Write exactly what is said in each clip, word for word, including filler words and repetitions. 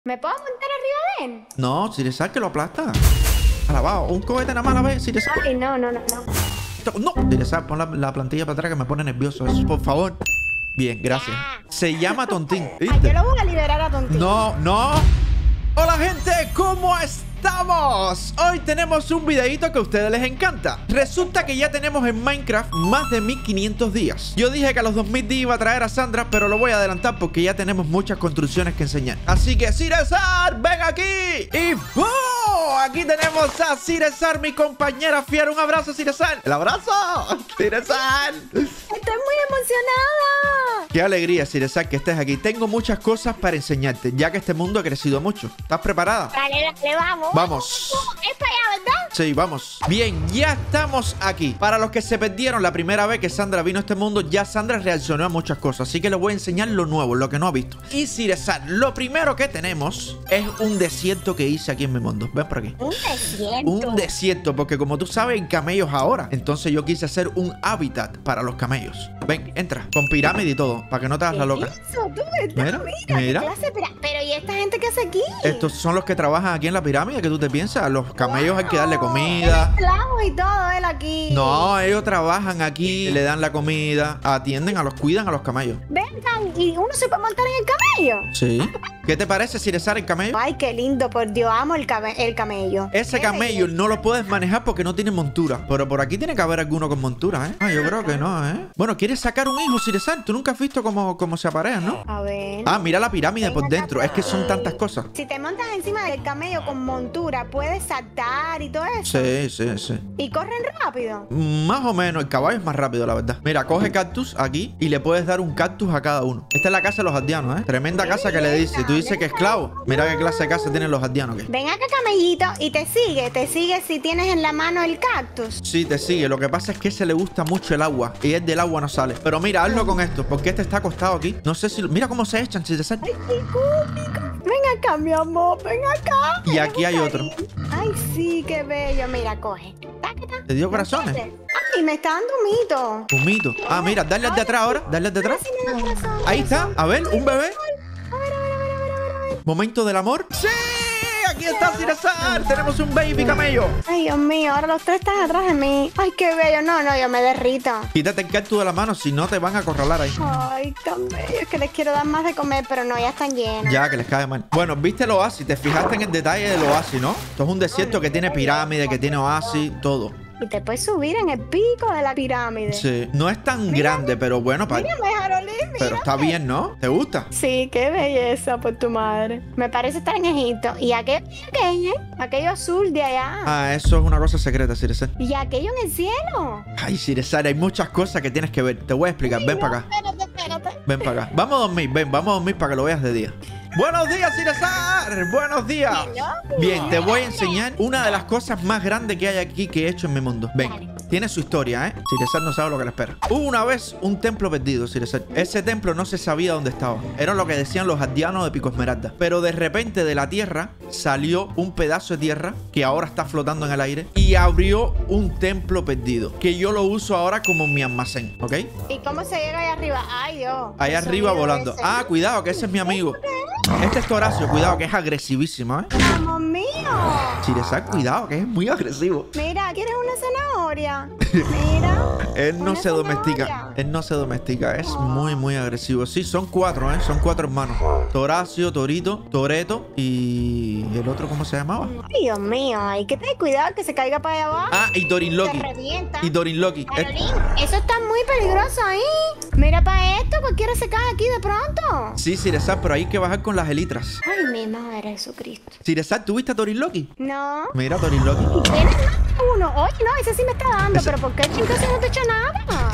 ¿Me puedo montar arriba de él? No, Siresal, que lo aplasta. Alabado, un cohete nada más a la vez, Siresal. Ay, no, no, no, no. No, Siresal, pon la, la plantilla para atrás que me pone nervioso eso, por favor. Bien, gracias. Se llama Tontín, ¿viste? Ay, yo lo voy a liberar a Tontín. No, no. Hola, gente, ¿cómo estamos? Hoy tenemos un videito que a ustedes les encanta. Resulta que ya tenemos en Minecraft más de mil quinientos días. Yo dije que a los dos mil días iba a traer a Sandra, pero lo voy a adelantar porque ya tenemos muchas construcciones que enseñar. Así que, Siresal, ven aquí. Y ¡boom! Aquí tenemos a Siresal, mi compañera fiel. Un abrazo, Siresal. ¡El abrazo! ¡Siresal! Estoy muy emocionada. Qué alegría, Siresal, que estés aquí. Tengo muchas cosas para enseñarte, ya que este mundo ha crecido mucho. ¿Estás preparada? Dale, dale, vamos. Vamos. Es para allá, ¿verdad? Sí, vamos. Bien, ya estamos aquí. Para los que se perdieron la primera vez que Sandra vino a este mundo, ya Sandra reaccionó a muchas cosas. Así que les voy a enseñar lo nuevo, lo que no ha visto. Y Siresal, lo primero que tenemos es un desierto que hice aquí en mi mundo. Ven por aquí. Un desierto. Un desierto, porque como tú sabes, hay camellos ahora. Entonces yo quise hacer un hábitat para los camellos. Ven, entra. Con pirámide y todo, para que no te hagas la loca. Eso, tú, ¿verdad? Mira, Mira, mira. ¿qué clase? Pero, pero ¿y esta gente qué hace aquí? Estos son los que trabajan aquí en la pirámide, ¿qué tú te piensas? Los camellos hay que darle Wow, comida. el esclavo y todo él aquí. No, ellos trabajan aquí, le dan la comida, atienden a los, cuidan a los camellos. Vengan, ¿y uno se puede montar en el camello? Sí. ¿Qué te parece, Siresal, el camello? Ay, qué lindo, por Dios, amo el, came- el camello. Ese Qué camello belleza. no lo puedes manejar porque no tiene montura. Pero por aquí tiene que haber alguno con montura, ¿eh? Ah, yo creo que no, ¿eh? Bueno, ¿quieres sacar un hijo, Siresal? Tú nunca has visto cómo, cómo se aparean, ¿no? A ver. Ah, mira la pirámide por dentro. Es que son tantas cosas. Si te montas encima del camello con montura, puedes saltar y todo eso. Sí, sí, sí. Y corren rápido. Más o menos, el caballo es más rápido, la verdad. Mira, coge cactus aquí y le puedes dar un cactus a cada uno. Esta es la casa de los aldeanos, ¿eh? Tremenda casa que le dice. Tú dices que es esclavo. Mira qué clase de casa tienen los aldeanos, ¿qué? Ven acá, camellito, y te sigue. Te sigue si tienes en la mano el cactus. Sí, te sigue. Lo que pasa es que se le gusta mucho el agua y él del agua no sale. Pero mira, hazlo con esto, porque este está acostado aquí. No sé si... Mira cómo se echan, si te sale. Ay, qué cómico. Ven acá, mi amor, ven acá. Y aquí hay otro. Ay, sí, qué bello. Mira, coge. Tácata. ¿Te dio corazones? Ay, me está dando un mito. Un mito. Ah, mira, dale al de atrás ahora. Dale al de atrás. Sí me da corazón. Ahí está. A ver, un bebé. A ver, a ver, a ver, a ver, a ver, a ver. Momento del amor. ¡Sí! Aquí está Siresal. Tenemos un baby camello. Ay, Dios mío, ahora los tres están atrás de mí. Ay, qué bello. No, no, yo me derrito. Quítate el cactus de la mano, si no te van a acorralar ahí. Ay, tan bello. Es que les quiero dar más de comer, pero no, ya están llenos. Ya, que les cae mal. Bueno, viste el oasis, te fijaste en el detalle del oasis, ¿no? Esto es un desierto que tiene pirámide, que tiene oasis, todo. Y te puedes subir en el pico de la pirámide. Sí. No es tan grande, pero bueno, para... Mírame, Jarolín, mírame. Pero está bien, ¿no? ¿Te gusta? Sí, qué belleza por tu madre. Me parece estar en Egipto. Y aquello, aquello, aquello azul de allá. Ah, eso es una cosa secreta, Siresal. Y aquello en el cielo. Ay, Siresal, hay muchas cosas que tienes que ver. Te voy a explicar. Ven para acá. Espérate, espérate. Ven para acá. Vamos a dormir, ven, vamos a dormir para que lo veas de día. ¡Buenos días, Siresal! ¡Buenos días! Bien, te voy a enseñar una de las cosas más grandes que hay aquí que he hecho en mi mundo. Ven, tiene su historia, ¿eh? Siresal no sabe lo que le espera. Hubo una vez un templo perdido, Siresal. Ese templo no se sabía dónde estaba. Era lo que decían los aldeanos de Pico Esmeralda. Pero de repente de la tierra salió un pedazo de tierra que ahora está flotando en el aire y abrió un templo perdido que yo lo uso ahora como mi almacén, ¿ok? ¿Y cómo se llega ahí arriba? Ay, Dios. Ahí El arriba sonido volando. ese. Ah, cuidado, que ese es mi amigo. Este es Horacio, cuidado, que es agresivísimo, ¿eh? ¡Amor mío! Siresal, cuidado, que es muy agresivo. Mira, ¿quieres una zanahoria? Mira. Él no una se domestica. zanahoria. Él no se domestica. Es muy, muy agresivo. Sí, son cuatro, ¿eh? Son cuatro hermanos. Horacio, Torito, Toreto y... ¿el otro cómo se llamaba? Ay, Dios mío, hay que tener cuidado que se caiga para allá abajo. Ah, y Dorin Se Loki. revienta. Y Dorin Loki. Es- Carolín, eso está muy peligroso ahí. Mira para esto, cualquiera se cae aquí de pronto. Sí, Siresal, pero hay que bajar con las elitras. Ay, mi madre Jesucristo. Siresal, ¿tú viste a Dorin Loki? No. Mira, Dorin Loki. ¿Tienes más de uno? Oye, no, ese sí me está dando, Ese- pero ¿por qué chingados no te he hecho nada?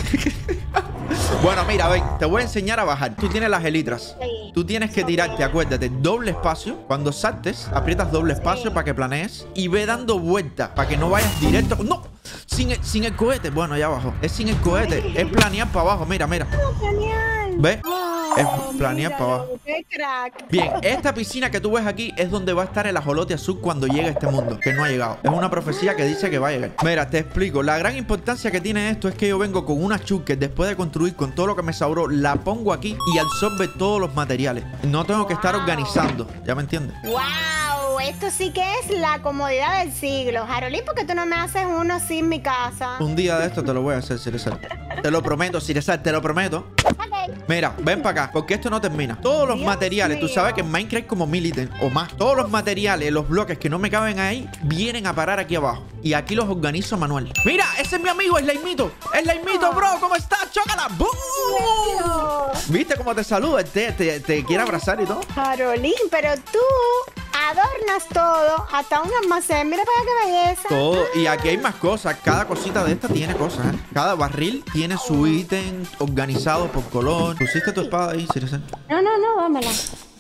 Bueno, mira, ven, te voy a enseñar a bajar. Tú tienes las elitras. Sí. Tú tienes que tirarte, acuérdate, doble espacio. Cuando saltes, aprietas doble espacio para que planees y ve dando vueltas para que no vayas directo. ¡No! Sin el, sin el cohete. Bueno, ya abajo. Es sin el cohete. Es planear para abajo. Mira, mira. Oh, genial. ¿Ves? Oh, Es planear para abajo. Qué crack. Bien, esta piscina que tú ves aquí es donde va a estar el ajolote azul cuando llegue a este mundo, que no ha llegado. Es una profecía que dice que va a llegar. Mira, te explico. La gran importancia que tiene esto es que yo vengo con una chute que después de construir con todo lo que me sobró, la pongo aquí y absorbe todos los materiales. No tengo que estar Wow. organizando. ¿Ya me entiendes? Wow, esto sí que es la comodidad del siglo. Jarolín, ¿por qué tú no me haces uno así en mi casa? Un día de esto te lo voy a hacer, Ciresal. Te lo prometo, Ciresal, te lo prometo. Ok. Mira, ven para acá, porque esto no termina. Todos los Dios materiales, tú mío. sabes que en Minecraft hay como mil ítems o más. Todos los materiales, los bloques que no me caben ahí, vienen a parar aquí abajo. Y aquí los organizo manual. Mira, ese es mi amigo, Slaimito. Slaimito, bro, ¿cómo estás? ¡Chócala! ¡Bum! ¿Viste cómo te saluda? Te, te, te quiere abrazar y todo. Jarolín, pero tú adornas todo, hasta un almacén. Mira para allá qué belleza. Todo. Y aquí hay más cosas. Cada cosita de esta tiene cosas, ¿eh? Cada barril tiene su ítem organizado por color. ¿Pusiste tu espada ahí, Ciresal? No, no, no, dámela.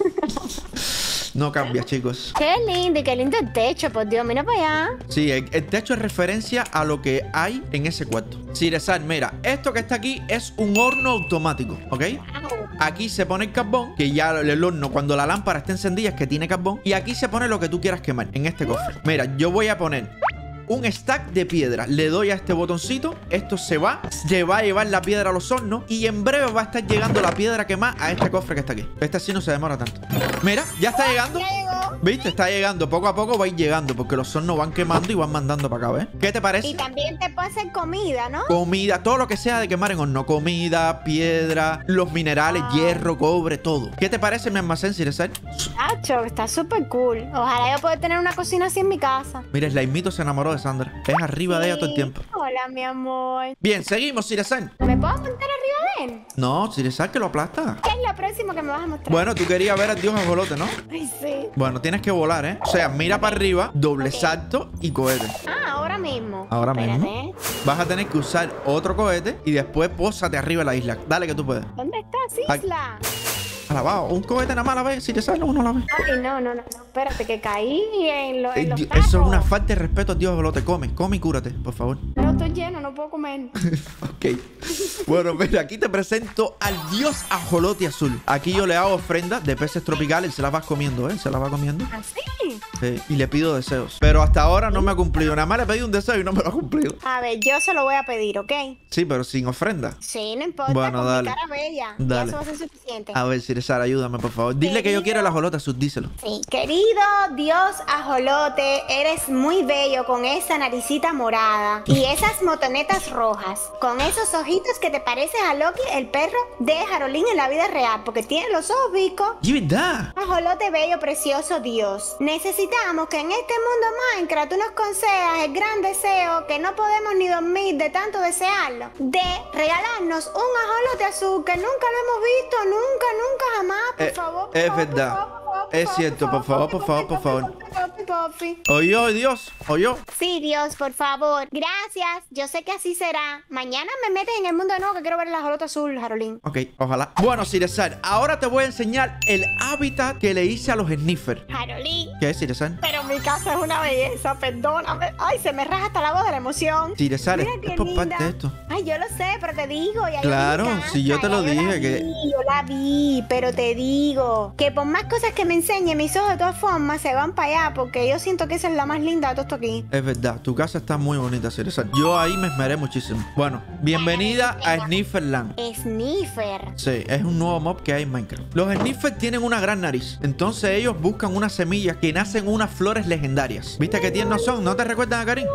No cambia, chicos. Qué lindo y qué lindo el techo, por Dios, mira para allá. Sí, el, el techo es referencia a lo que hay en ese cuarto. Ciresal, mira, esto que está aquí es un horno automático, ¿ok? Wow. Aquí se pone el carbón, que ya el horno cuando la lámpara está encendida es que tiene carbón. Y aquí se pone lo que tú quieras quemar en este cofre. Mira, yo voy a poner un stack de piedra. Le doy a este botoncito, esto se va, se va a llevar la piedra a los hornos y en breve va a estar llegando la piedra quemada a este cofre que está aquí. Este sí no se demora tanto. Mira, ya está llegando. Ya llegó. ¿Viste? Está llegando, poco a poco va a ir llegando porque los hornos van quemando y van mandando para acá, ¿ves? ¿Qué te parece? Y también te puede hacer comida, ¿no? Comida, todo lo que sea de quemar en horno. Comida, piedra, los minerales, Ah. hierro, cobre, todo. ¿Qué te parece mi almacén, Ciresal? Nacho, está súper cool. Ojalá yo pueda tener una cocina así en mi casa. Mira, Slaimito se enamoró de Sandra. Es arriba de ella todo el tiempo. Hola, mi amor. Bien, seguimos, Ciresal. ¿Me puedo montar arriba de él? No, Ciresal, que lo aplasta. ¿Qué es lo próximo que me vas a mostrar? Bueno, tú querías ver al dios ajolote, ¿no? Ay, sí. Bueno, tienes que volar, ¿eh? O sea, mira para arriba, doble salto y cohete. Ah, ahora mismo. Ahora Espérate. mismo. Vas a tener que usar otro cohete y después pósate arriba de la isla. Dale que tú puedes. ¿Dónde estás, Ay. Isla? Alabado, un cohete nada más a la vez. Ciresal, uno a la vez. Ay, no, no, no, no. Espérate, que caí en, lo, en Eh, los Dios, tacos. eso es una falta de respeto al dios ajolote. Come, come y cúrate, por favor. No, estoy lleno, no puedo comer. Ok. Bueno, mira, aquí te presento al dios ajolote azul. Aquí yo le hago ofrendas de peces tropicales y se las vas comiendo, ¿eh? Se las va comiendo. ¿Así? Sí, y le pido deseos. Pero hasta ahora no me ha cumplido. Nada más le pedí un deseo y no me lo ha cumplido. A ver, yo se lo voy a pedir, ¿ok? Sí, pero sin ofrenda. Sí, no importa. Bueno, con dale. mi cara bella. Dale. Ya eso va a ser suficiente. A ver, Ciresal, ayúdame, por favor. Dile que yo quiero el ajolote azul, díselo. Sí. Querido Dios ajolote, eres muy bello con esa naricita morada y esas motonetas rojas, con esos ojitos que te pareces a Loki, el perro de Jarolín en la vida real, porque tiene los ojos bicos. ¡Y verdad! Ajolote bello, precioso Dios, necesitamos que en este mundo Minecraft tú nos concedas el gran deseo que no podemos ni dormir de tanto desearlo, de regalarnos un ajolote azul que nunca lo hemos visto, nunca, nunca jamás, por Eh, favor. por es favor, verdad. por favor, por favor, Es por cierto, por favor, por favor, por favor. por favor, por favor. ¿Oyó, Dios? ¿Oyó? Sí, Dios, por favor. Gracias. Yo sé que así será. Mañana me metes en el mundo de nuevo que quiero ver el ajolote azul, Jarolín. Ok, ojalá. Bueno, Ciresal, ahora te voy a enseñar el hábitat que le hice a los sniffers. Jarolín. ¿Qué es, Ciresal? Pero mi casa es una belleza, perdóname. Ay, se me raja hasta la voz de la emoción. Ciresal, Mira es, qué es por linda. parte de esto. Ay, yo lo sé, pero te digo. Ya yo vi Claro, mi casa, si yo te lo ya yo dije la que- vi, yo la vi, pero te digo que por más cosas que me enseñe, mis ojos de todas formas se van para allá porque yo siento que esa es la más linda de todo esto aquí. Es verdad, tu casa está muy bonita, Ciresal. Yo ahí me esmeré muchísimo. Bueno, bienvenida a Snifferland. Sniffer. Sí, es un nuevo mob que hay en Minecraft. Los Sniffers tienen una gran nariz. Entonces ellos buscan unas semillas que nacen unas flores legendarias. ¿Viste qué tiernos son? ¿No te recuerdan a Karim?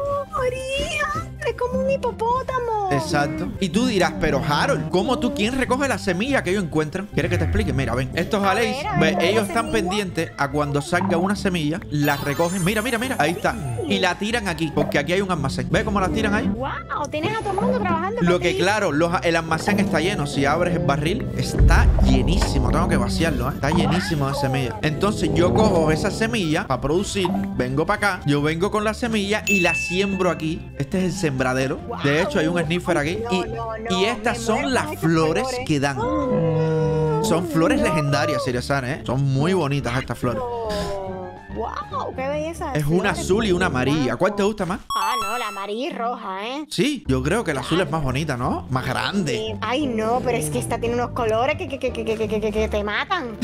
María, es como un hipopótamo. Exacto. Y tú dirás, pero Harold, ¿cómo tú quién recoge la semilla que ellos encuentran? ¿Quieres que te explique? Mira, ven. Estos A Aleis, ver, a ver, ve, ¿la ellos están semilla? pendientes a cuando salga una semilla, las recogen. Mira, mira, mira. Ahí está. Y la tiran aquí, porque aquí hay un almacén. ¿Ves cómo la tiran ahí? Wow, tienes a todo el mundo trabajando. Lo por que ti. claro, los- el almacén está lleno. Si abres el barril, está llenísimo. Tengo que vaciarlo, ¿eh? Está llenísimo de semillas. Entonces yo cojo esa semilla para producir. Vengo para acá. Yo vengo con la semilla y la siembro aquí. Este es el sembradero. De hecho, hay un sniffer aquí. No, Y, no, no, y estas me son muero las con estos flores colores. que dan. Oh, Son flores no. legendarias, Ciresar, ¿eh? Son muy bonitas estas flores. Oh. ¡Wow! ¡Qué belleza! Es una azul y una amarilla. ¿Cuál te gusta más? Ah, no, la amarilla y roja, ¿eh? Sí, yo creo que la azul es más bonita, ¿no? Más grande. Sí. Ay, no, pero es que esta tiene unos colores que, que, que, que, que, que, que, que te matan.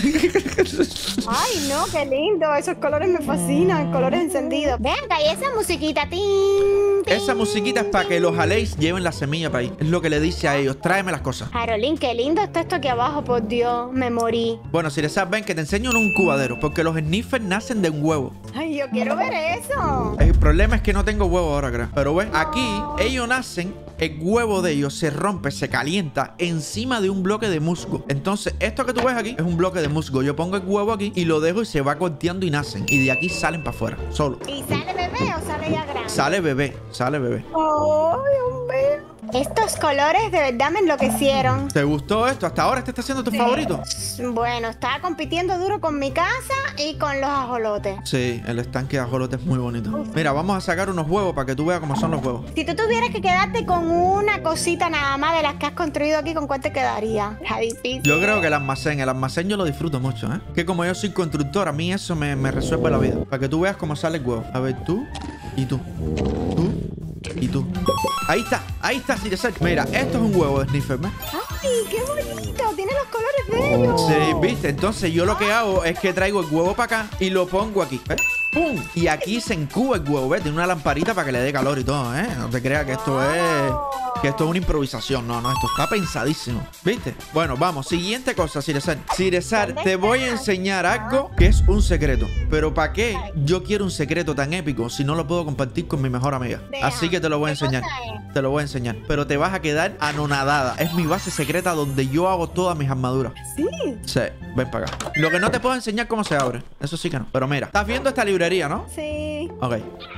Ay, no, qué lindo. Esos colores me fascinan, colores encendidos. Venga, y esa musiquita, tin, tin, Esa musiquita es para que los Aleys lleven la semilla para ahí. Es lo que le dice a ellos. Tráeme las cosas. Carolín, qué lindo está esto aquí abajo, por Dios. Me morí. Bueno, si les ven que te enseño en un cubadero, porque los sniffers nacen de un huevo. Ay, yo quiero ver eso. El problema es que no tengo huevo ahora, creo. Pero ves, aquí ellos nacen, el huevo de ellos se rompe, se calienta encima de un bloque de musgo. Entonces, esto que tú ves aquí es un bloque de musgo. Yo pongo el huevo aquí y lo dejo y se va corteando y nacen. Y de aquí salen para afuera, solo. ¿Y sale bebé o sale ya grande? Sale bebé, sale bebé. Oh, Dios mío. Estos colores de verdad me enloquecieron. ¿Te gustó esto? ¿Hasta ahora este está siendo tu Sí. favorito? Bueno, estaba compitiendo duro con mi casa y con los ajolotes. Sí, el estanque de ajolote es muy bonito. Mira, vamos a sacar unos huevos para que tú veas cómo son los huevos. Si tú tuvieras que quedarte con una cosita nada más de las que has construido aquí, ¿con cuál te quedaría? Está difícil. Yo creo que el almacén, el almacén yo lo disfruto mucho, ¿eh? Que como yo soy constructor, a mí eso me, me resuelve la vida. Para que tú veas cómo sale el huevo. A ver, tú y tú. Tú y tú. Ahí está, ahí está, Ciresal. Mira, esto es un huevo de sniffer, ¿ves? ¡Ay, qué bonito! Tiene los colores bellos. Sí, ¿viste? Entonces yo lo que hago es que traigo el huevo para acá y lo pongo aquí, ¿ves? ¡Pum! Y aquí se encuba el huevo, ¿ves? Tiene una lamparita para que le dé calor y todo, ¿eh? No te creas que esto es... Que esto es una improvisación. No, no, esto está pensadísimo. ¿Viste? Bueno, vamos. Siguiente cosa, Ciresar. Ciresar, te voy a enseñar algo que es un secreto. Pero ¿para qué yo quiero un secreto tan épico si no lo puedo compartir con mi mejor amiga? Así que te lo voy a enseñar. Te lo voy a enseñar. Pero te vas a quedar anonadada. Es mi base secreta donde yo hago todas mis armaduras. Sí. Sí, ven para acá. Lo que no te puedo enseñar cómo se abre. Eso sí que no. Pero mira, estás viendo esta librería, ¿no? Sí. Ok.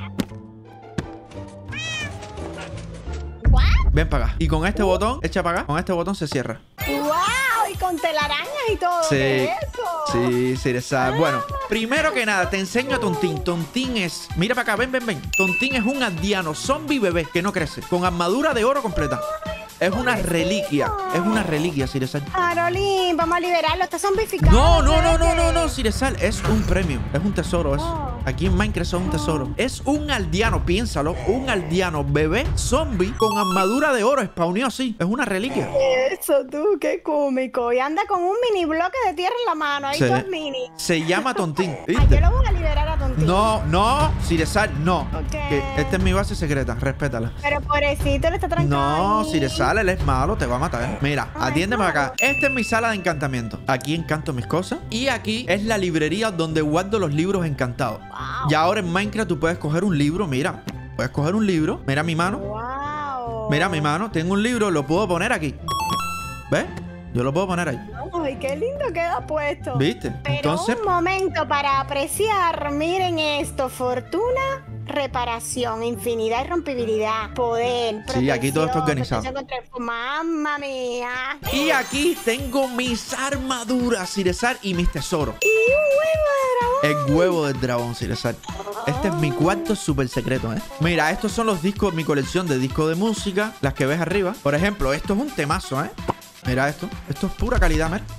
¿What? Ven para acá. Y con este botón, echa para acá. Con este botón se cierra. ¡Wow! Y con telarañas y todo. Sí. ¿Qué es eso? Sí, sí, esa. Bueno, primero que nada, te enseño a Tontín. Tontín es... Mira para acá, ven, ven, ven. Tontín es un aldeano zombie bebé que no crece. Con armadura de oro completa. Es una reliquia. Es una reliquia, Ciresal. Carolín, vamos a liberarlo. Está zombificado. No, no, no, no, vete. no, no, Ciresal. Es un premio. Es un tesoro. Es... Oh. Aquí en Minecraft es un tesoro. Es un aldeano, piénsalo. Un aldeano bebé zombie con armadura de oro. Spawneó así. Es una reliquia. Eso tú, qué cómico. Y anda con un mini bloque de tierra en la mano. Ahí Sí. dos mini. Se llama Tontín. Ay, ¿Viste? yo lo voy a liberar a Tontín. No, no, Ciresal, no. Ok. Que esta es mi base secreta. Respétala. Pero pobrecito, le está trancado. No, ahí. Ciresal, él es malo, te va a matar. Mira, Ay, atiéndeme no. acá. Esta es mi sala de encantamiento. Aquí encanto mis cosas. Y aquí es la librería donde guardo los libros encantados. Wow. Y ahora en Minecraft tú puedes coger un libro. Mira, puedes coger un libro. Mira mi mano. Wow. Mira mi mano. Tengo un libro, lo puedo poner aquí. ¿Ves? Yo lo puedo poner ahí. Ay, qué lindo queda puesto. ¿Viste? Pero Entonces, un momento para apreciar. Miren esto. Fortuna, reparación, infinidad y rompibilidad. Poder, Sí, aquí todo está protección, organizado. protección contra el- ¡Mamma mía! y aquí tengo mis armaduras, Ciresal, y mis tesoros. Y un huevo de dragón. El huevo del dragón, Ciresal. Este es mi cuarto súper secreto, ¿eh? Mira, estos son los discos, mi colección de discos de música, las que ves arriba. Por ejemplo, esto es un temazo, ¿eh? Mira esto. Esto es pura calidad, ¿mer?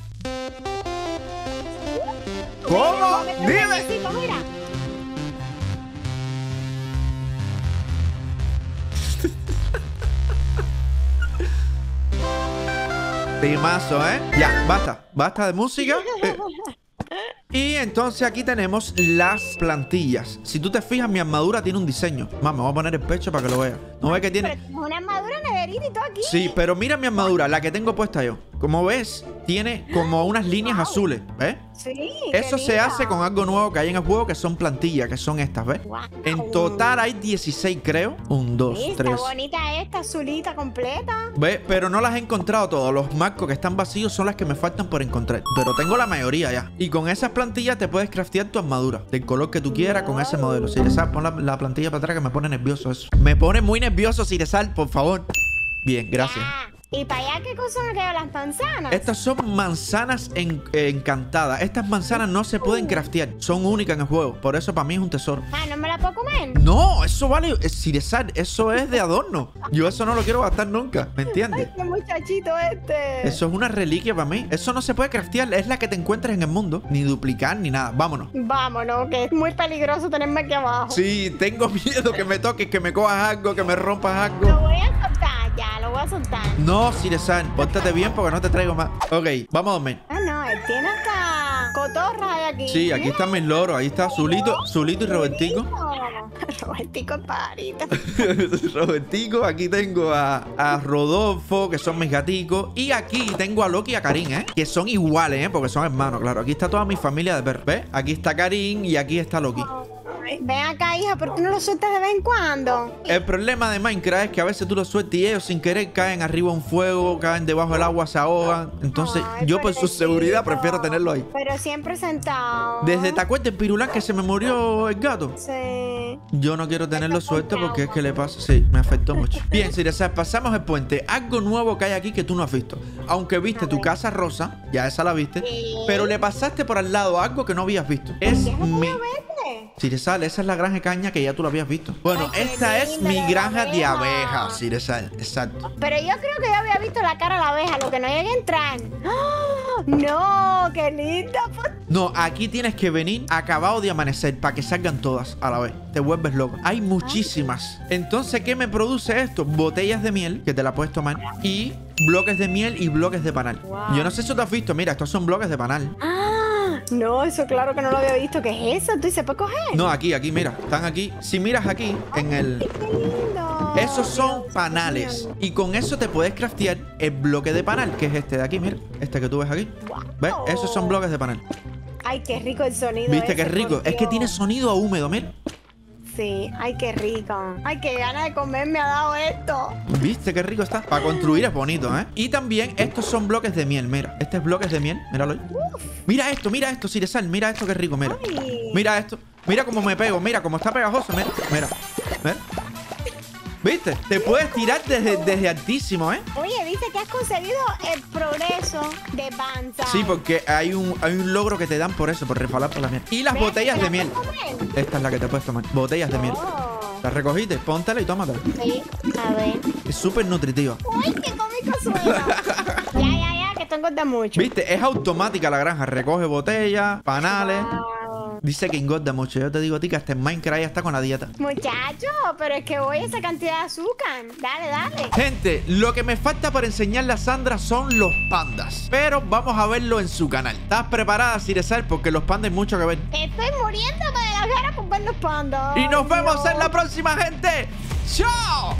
¿Cómo? Mira, ¡Dime! mira, mira. Temazo, ¿eh? Ya, basta. Basta de música. Eh, Y entonces aquí tenemos las plantillas. Si tú te fijas, mi armadura tiene un diseño. Más, me voy a poner el pecho para que lo veas. ¿No ves que tiene? Pero tienes una armadura neverita y todo aquí. Sí, pero mira mi armadura, la que tengo puesta yo. Como ves, tiene como unas líneas azules, ¿ves? Sí. Eso qué se linda. hace con algo nuevo que hay en el juego, que son plantillas, que son estas, ¿ves? Wow. En total hay dieciséis, creo. Un, dos, Sí, está tres. bonita esta, azulita completa. ¿Ves? Pero no las he encontrado todas. Los marcos que están vacíos son las que me faltan por encontrar. Pero tengo la mayoría ya. Y con esas plantillas te puedes craftear tu armadura del color que tú quieras con ese modelo. Ciresal, pon la, la plantilla para atrás que me pone nervioso eso. Me pone muy nervioso, Ciresal, por favor. Bien, gracias. Ah, ¿y para allá qué cosa me quedan las manzanas? Estas son manzanas en- eh, encantadas. Estas manzanas no se pueden craftear. Son únicas en el juego. Por eso para mí es un tesoro. Ah, ¿no me la puedo comer? No, eso vale. Es Ciresal, eso es de adorno. Yo eso no lo quiero gastar nunca. ¿Me entiendes? Ay, qué muy muchachito este. Eso es una reliquia para mí. Eso no se puede craftear. Es la que te encuentres en el mundo. Ni duplicar, ni nada. Vámonos. Vámonos, que es muy peligroso tenerme aquí abajo. Sí, tengo miedo que me toques, que me cojas algo, que me rompas Lo algo. voy a soltar ya, lo voy a soltar. No, Sire-san, pórtate bien porque no te traigo más. Ok, vamos a dormir. Ah, no, él tiene hasta cotorra de aquí. Sí, aquí están mis loros. Ahí está Zulito, Zulito y Robertico. Robertico el pajarito. Robertico, aquí tengo a, a Rodolfo, que son mis gaticos. Y aquí tengo a Loki y a Karim, ¿eh? Que son iguales, ¿eh? Porque son hermanos, claro. Aquí está toda mi familia de perros. ¿Ves? Aquí está Karim y aquí está Loki. Ven acá, hija, ¿por qué no lo sueltas de vez en cuando? El problema de Minecraft es que a veces tú lo sueltas y ellos sin querer caen arriba de un fuego, caen debajo del agua, se ahogan. Entonces, Ay, yo por su pobrecito. seguridad prefiero tenerlo ahí. Pero siempre sentado. Desde, ¿te acuerdas del Pirulán que se me murió el gato? Sí. Yo no quiero tenerlo suelto porque es que le pasa. Sí, me afectó mucho. Bien, Sire-san, pasamos el puente. Algo nuevo que hay aquí que tú no has visto. Aunque viste tu casa rosa, ya esa la viste, Sí. pero le pasaste por al lado algo que no habías visto. Es ¿Qué es mi... lo verde? Sire-san, esa es la granja de caña que ya tú lo habías visto. Bueno, Ay, qué esta es linda mi la granja de abeja. abejas, Sire-san. Exacto. Pero yo creo que yo había visto la cara de la abeja, lo que no llegué a entrar. ¡Oh! No, qué linda. No, aquí tienes que venir acabado de amanecer para que salgan todas a la vez. Te vuelves loco. Hay muchísimas. Entonces, ¿qué me produce esto? Botellas de miel, que te la puedes tomar, y bloques de miel y bloques de panal. Wow. Yo no sé si tú has visto. Mira, estos son bloques de panal. Ah, no, eso claro que no lo había visto. ¿Qué es eso? ¿Tú se puede coger? No, aquí, aquí, mira. Están aquí. Si miras aquí, en el... Qué lindo. Esos son Dios panales. mío. Y con eso te puedes craftear el bloque de panal, que es este de aquí, mira. Este que tú ves aquí. ¿Ves? Esos son bloques de panal. Ay, qué rico el sonido. ¿Viste qué ese, rico? por Es que Dios. tiene sonido a húmedo, mira. Sí, ay, qué rico. Ay, qué ganas de comer me ha dado esto. ¿Viste qué rico está? Para construir es bonito, ¿eh? Y también estos son bloques de miel, mira. Este es bloques de miel, míralo ahí. Mira esto, mira esto, Sire-san. Mira esto, qué rico, mira. Ay. Mira esto. Mira cómo me pego, mira cómo está pegajoso, mira. Mira, mira. ¿Viste? Te puedes tirar desde, desde altísimo, ¿eh? Oye, dice que has conseguido el progreso de Banzai. Sí, porque hay un, hay un logro que te dan por eso, por resbalar por la miel. Y las ¿Ves? botellas ¿Te de la miel. puedes comer? Esta es la que te puedes tomar. Botellas de miel. Oh. Las recogiste, póntela y tómatela. Sí, a ver. Es súper nutritiva. ¡Uy, qué cómico suena! Ya, ya, ya, que esto engorda mucho. ¿Viste? Es automática la granja. Recoge botellas, panales. Wow. Dice que engorda mucho. Yo te digo a ti que hasta en Minecraft ya está con la dieta. Muchacho, pero es que voy a esa cantidad de azúcar. Dale, dale. Gente, lo que me falta para enseñarle a Sandra son los pandas. Pero vamos a verlo en su canal. ¿Estás preparada, Sire-san? Porque los pandas hay mucho que ver. Estoy muriéndome de la cara por ver los pandas. Y nos Ay, vemos Dios. en la próxima, gente. ¡Chao!